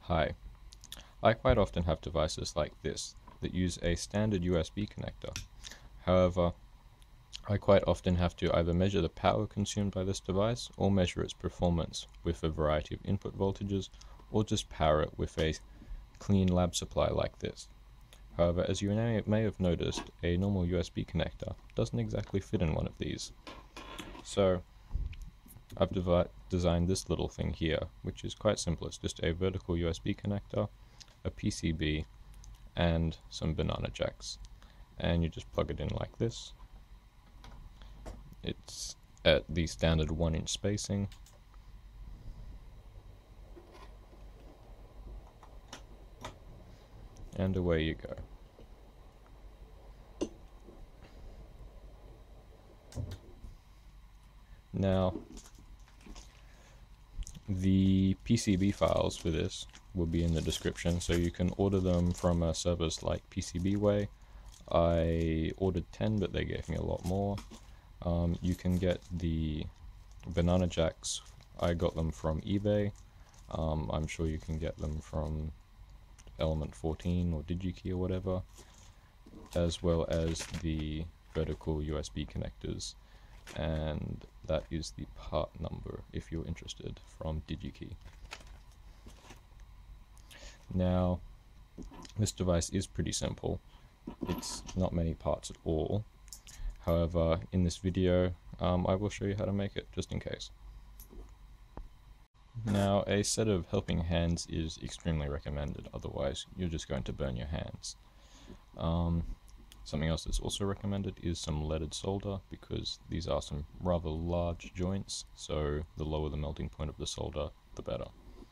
Hi, I quite often have devices like this that use a standard USB connector. However, I quite often have to either measure the power consumed by this device or measure its performance with a variety of input voltages or just power it with a clean lab supply like this. However, as you may have noticed, a normal USB connector doesn't exactly fit in one of these. So I've designed this little thing here, which is quite simple. It's just a vertical USB connector, a PCB, and some banana jacks. And you just plug it in like this. It's at the standard 1-inch spacing. And away you go. Now, the PCB files for this will be in the description, so you can order them from a service like PCBWay. I ordered 10, but they gave me a lot more. You can get the banana jacks. I got them from eBay. I'm sure you can get them from Element 14 or DigiKey or whatever, as well as the vertical USB connectors, and that is the part number if you're interested, from DigiKey. Now, this device is pretty simple. It's not many parts at all. However, in this video, I will show you how to make it, just in case. Now, a set of helping hands is extremely recommended, otherwise you're just going to burn your hands. Something else that's also recommended is some leaded solder, because these are some rather large joints, so the lower the melting point of the solder, the better.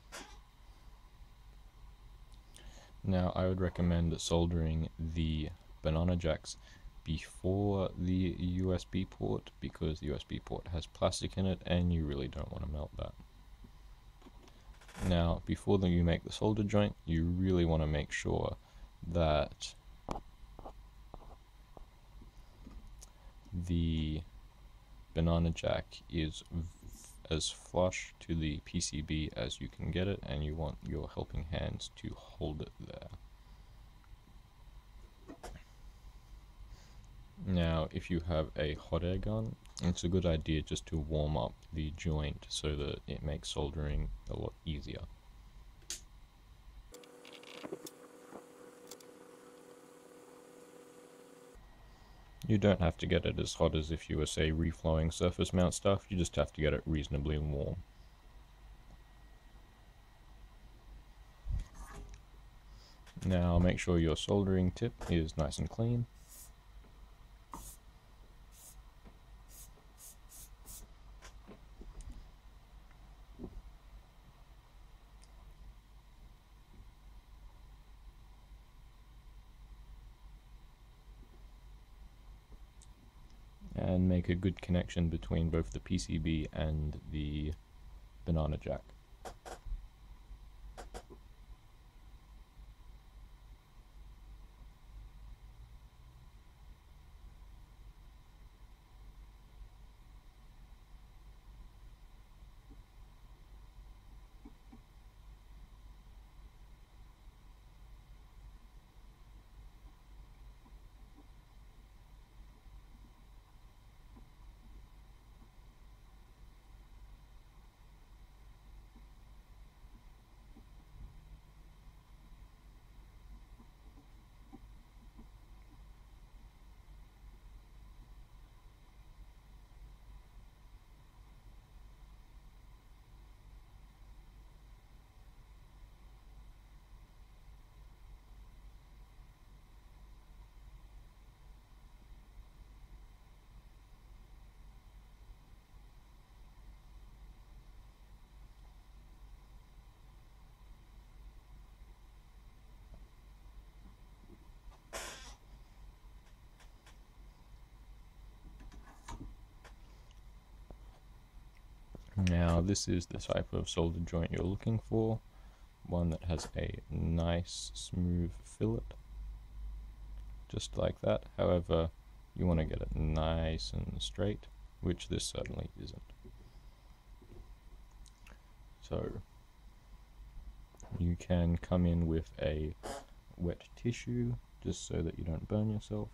Now, I would recommend soldering the banana jacks before the USB port, because the USB port has plastic in it and you really don't want to melt that. Now, before you make the solder joint, you really want to make sure that the banana jack is as flush to the PCB as you can get it, and you want your helping hands to hold it there. Now, if you have a hot air gun, it's a good idea just to warm up the joint so that it makes soldering a lot easier. You don't have to get it as hot as if you were, say, reflowing surface mount stuff, you just have to get it reasonably warm. Now make sure your soldering tip is nice and clean. And make a good connection between both the PCB and the banana jack. Now this is the type of solder joint you're looking for, one that has a nice smooth fillet, just like that. However, you want to get it nice and straight, which this certainly isn't. So you you can come in with a wet tissue just so that you don't burn yourself.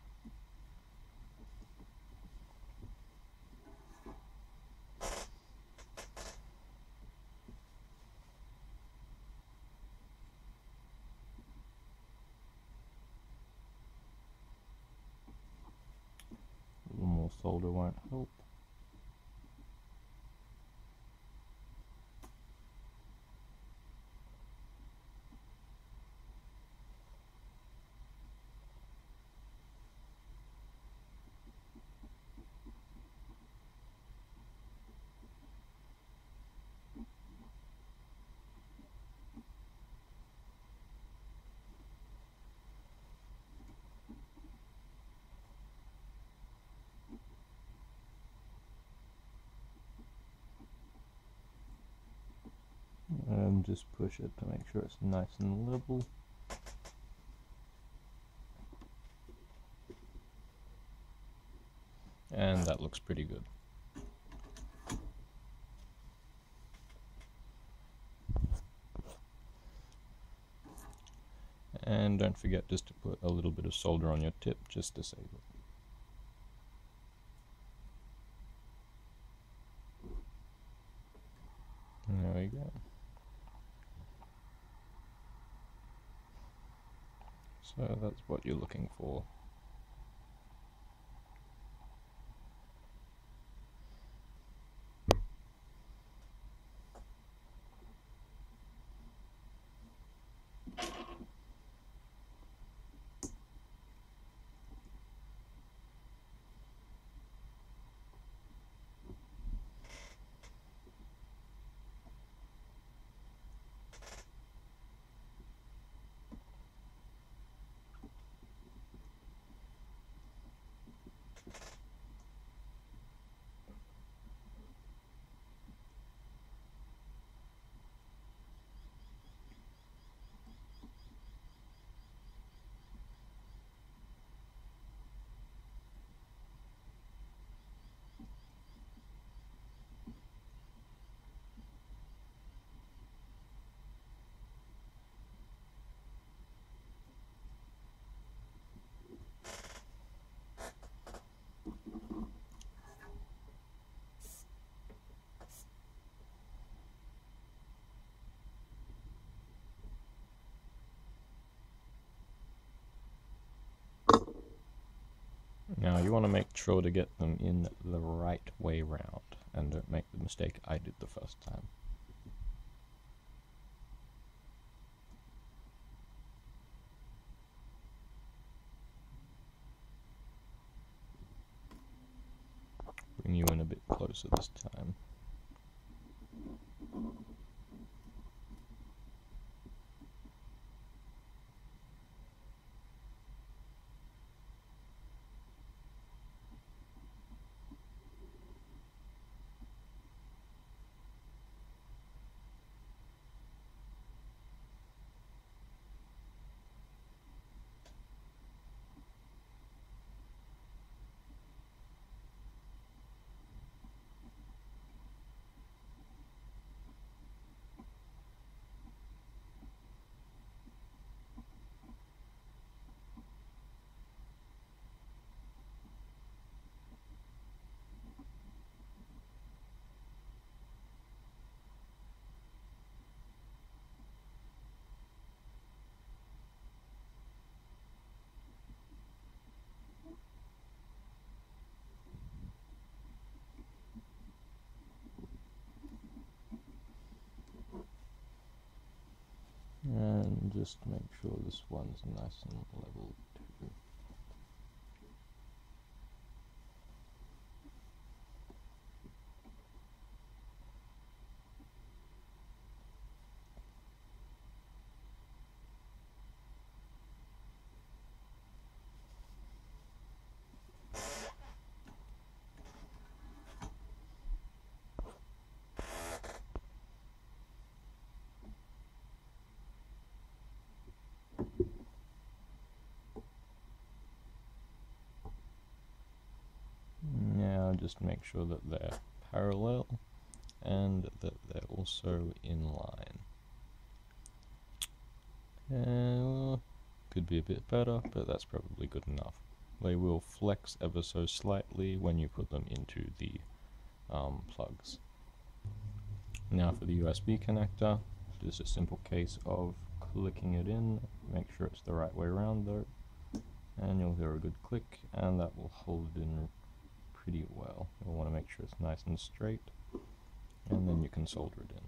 A little more solder won't help. And just push it to make sure it's nice and level. And that looks pretty good. And don't forget just to put a little bit of solder on your tip just to save it. There we go. So that's what you're looking for. Now you want to make sure to get them in the right way round, and don't make the mistake I did the first time. Bring you in a bit closer this time. And just make sure this one's nice and level too. Now just make sure that they're parallel and that they're also in line. Could be a bit better, but that's probably good enough. They will flex ever so slightly when you put them into the plugs. Now for the USB connector, just a simple case of clicking it in, make sure it's the right way around though, and you'll hear a good click, and that will hold it in pretty well. You'll want to make sure it's nice and straight, and then you can solder it in.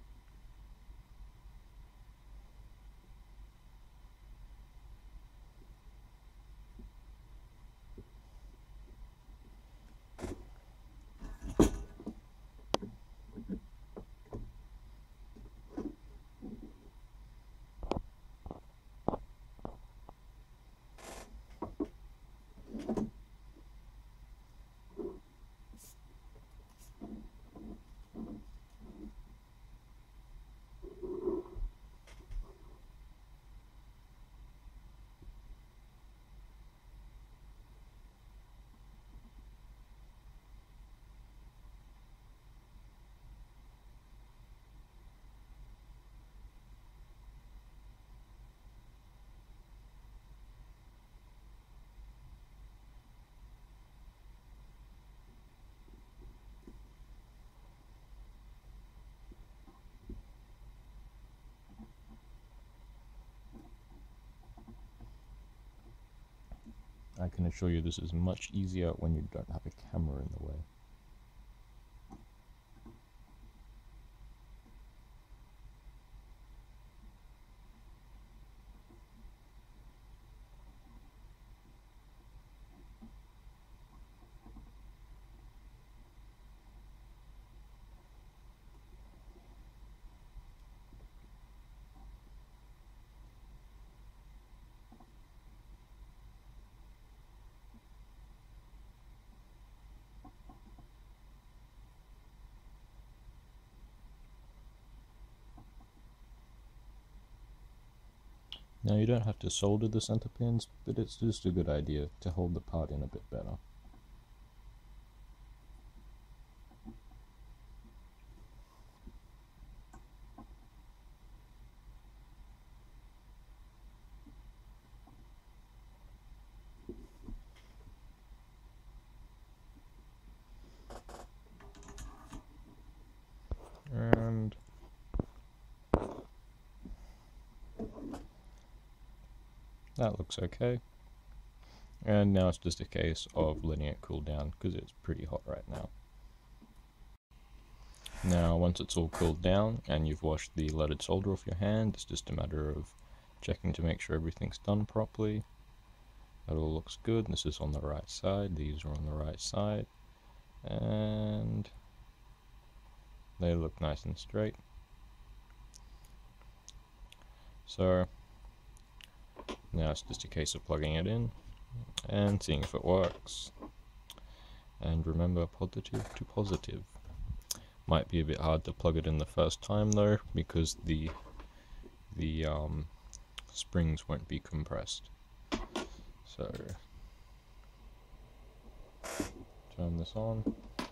I can assure you this is much easier when you don't have a camera in the way. Now you don't have to solder the center pins, but it's just a good idea to hold the part in a bit better. And that looks okay. And now it's just a case of letting it cool down because it's pretty hot right now. Now once it's all cooled down and you've washed the leaded solder off your hand, it's just a matter of checking to make sure everything's done properly. That all looks good. This is on the right side, these are on the right side, and they look nice and straight. So now it's just a case of plugging it in and seeing if it works. And remember, positive to positive. Might be a bit hard to plug it in the first time though, because the springs won't be compressed. So turn this on.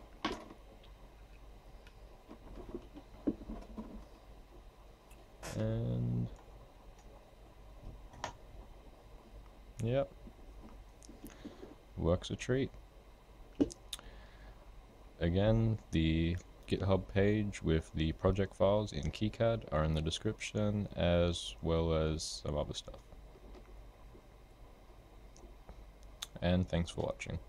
And yep, works a treat. Again, the GitHub page with the project files in KiCad are in the description, as well as some other stuff. And thanks for watching.